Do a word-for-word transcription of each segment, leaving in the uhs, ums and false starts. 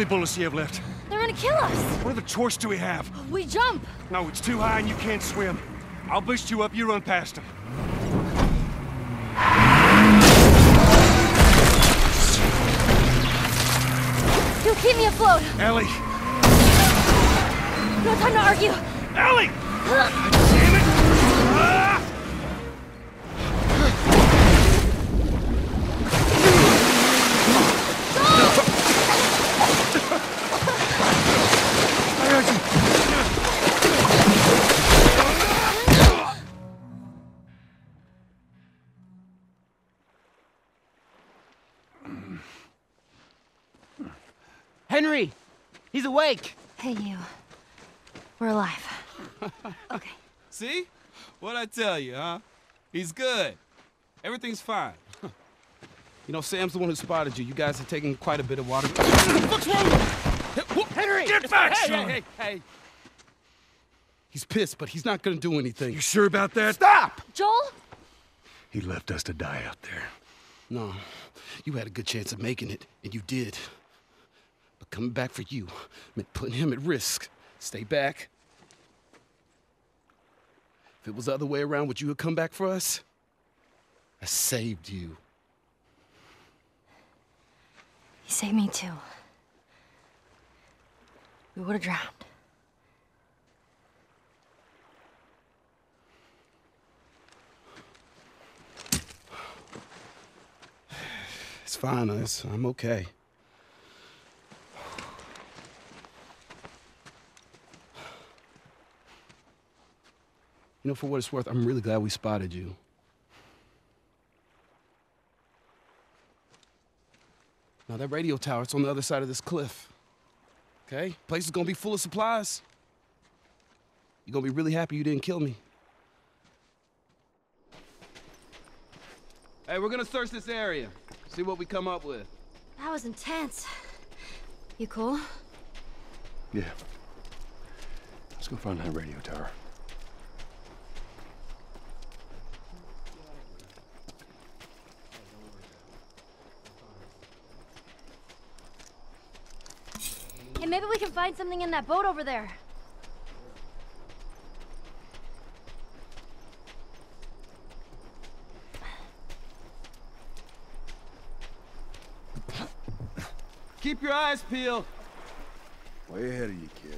many bullets do you have left? They're gonna kill us! What other choice do we have? We jump! No, it's too high and you can't swim. I'll boost you up, you run past them. You'll keep me afloat! Ellie! No time to argue! Ellie! Damn it! Ah! I got you! Henry! He's awake! Hey, you. We're alive. Okay. See? What'd I tell you, huh? He's good. Everything's fine. You know, Sam's the one who spotted you. You guys are taking quite a bit of water. What's wrong with you? Henry! Get back, hey, son! Hey, hey, hey! He's pissed, but he's not gonna do anything. You sure about that? Stop! Joel? He left us to die out there. No, you had a good chance of making it, and you did. But coming back for you meant putting him at risk. Stay back. If it was the other way around, would you have come back for us? I saved you. He saved me too. We would have drowned. It's fine, us. I'm okay. You know, for what it's worth, I'm really glad we spotted you. Now, that radio tower, it's on the other side of this cliff. Okay? Place is gonna be full of supplies. You're gonna be really happy you didn't kill me. Hey, we're gonna search this area. See what we come up with. That was intense. You cool? Yeah. Let's go find that radio tower. Hey, maybe we can find something in that boat over there. Keep your eyes peeled. Way ahead of you, kid.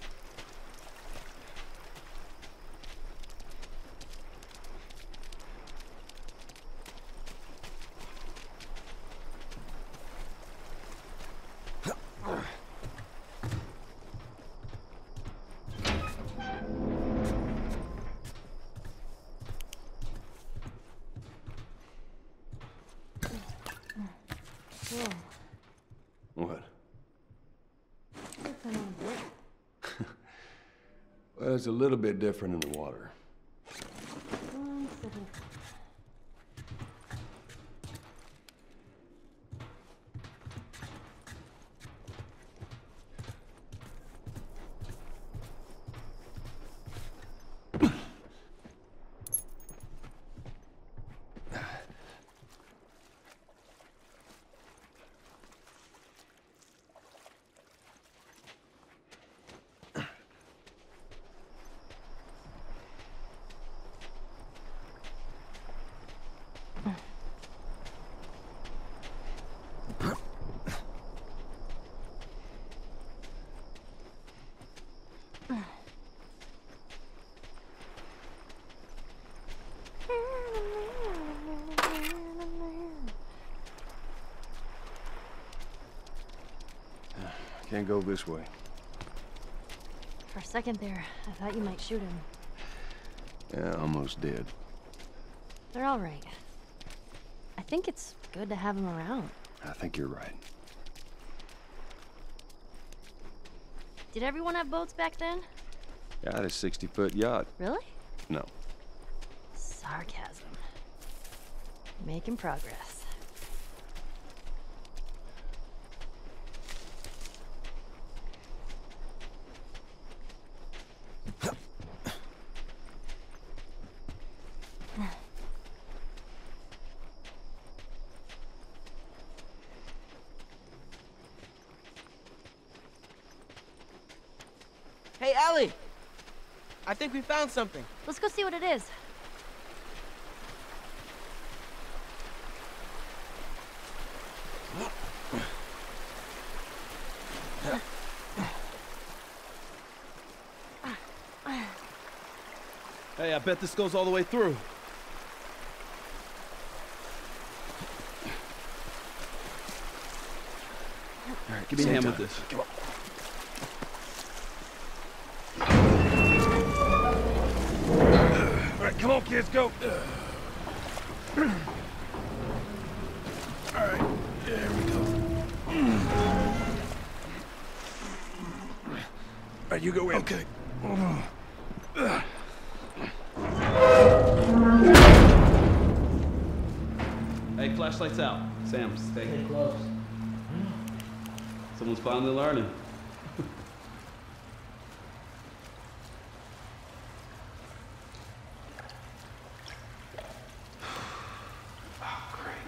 What? Well, it's a little bit different in the water. Can't go this way. For a second there, I thought you might shoot him. Yeah, almost dead. They're all right. I think it's good to have him around. I think you're right. Did everyone have boats back then? Yeah, I had a sixty-foot yacht. Really? No. Sarcasm. Making progress. I think we found something. Let's go see what it is. Hey, I bet this goes all the way through. All right, Give me a same hand time. with this. Come on. All right, come on, kids, go. All right, there we go. All right, you go in. Okay. Hey, flashlight's out. Sam, stay. Stay close. Someone's finally learning. Oh, great.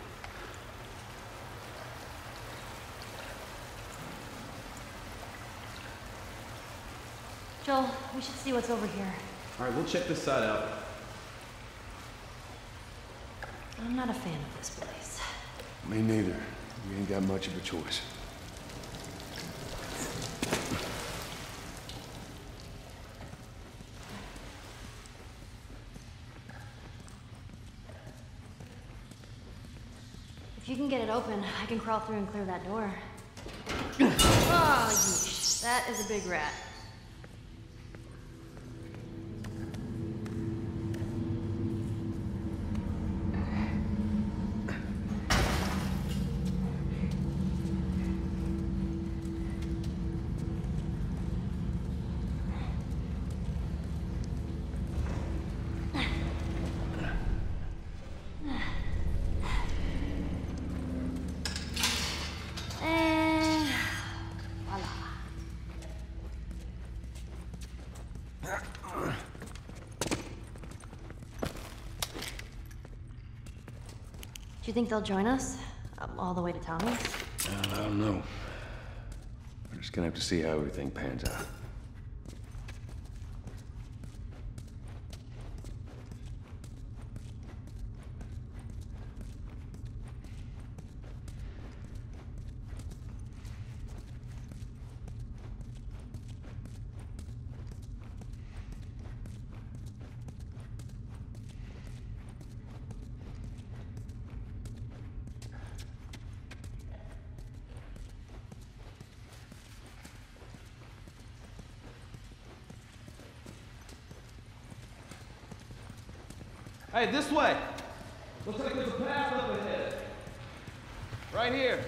Joel, we should see what's over here. All right, we'll check this side out. I'm not a fan of this place. Me neither. We ain't got much of a choice. If you can get it open, I can crawl through and clear that door. Oh, yeesh. That is a big rat. And voila. Do you think they'll join us? Um, all the way to Tommy's? I don't know. We're just gonna have to see how everything pans out. Hey, this way. Looks like there's a path up ahead. Right here.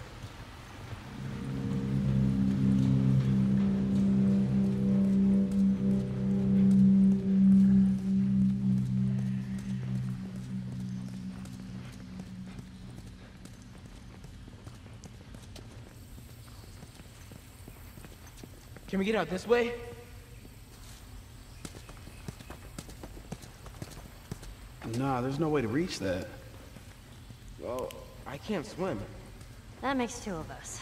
Can we get out this way? Nah, there's no way to reach that. Well, I can't swim. That makes two of us.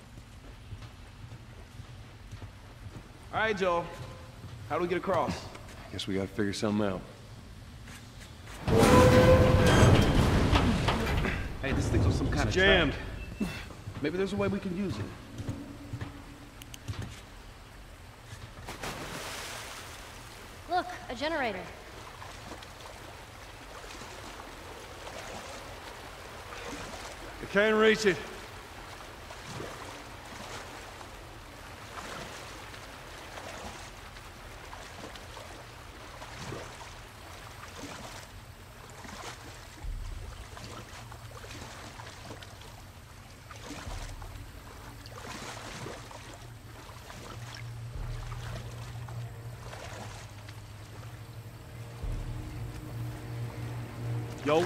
All right, Joel. How do we get across? Guess we gotta figure something out. Hey, this thing's on some kind of jammed. track. Maybe there's a way we can use it. Look, a generator. I can't reach it. Yo.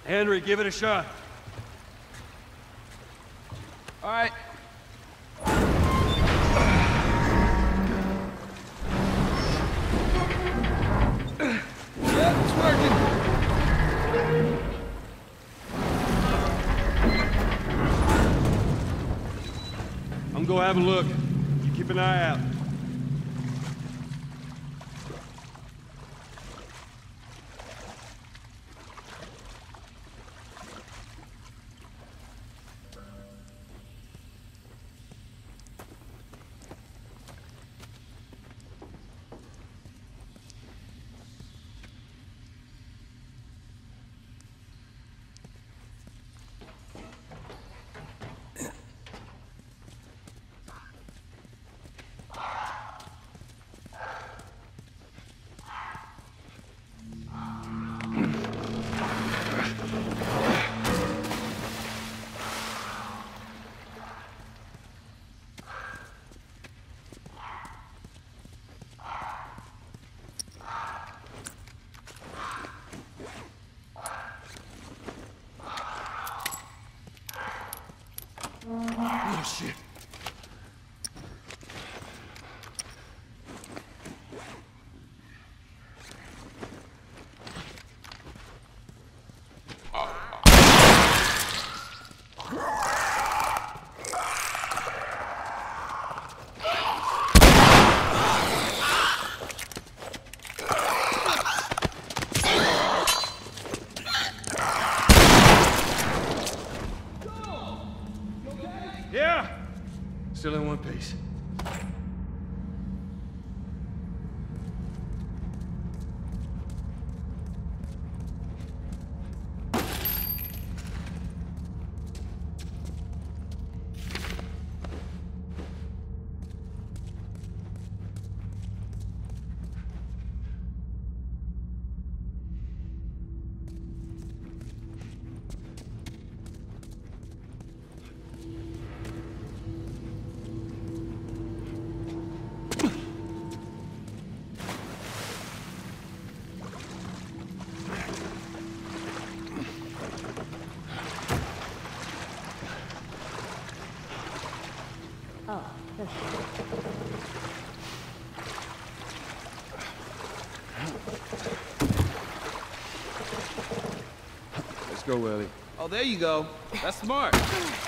Henry, give it a shot. All right. Yeah, it's working. I'm gonna go have a look. You keep an eye out. Oh, shit. Yeah! Still in one piece. Oh, this. Let's go, Ellie. Oh, there you go. That's smart.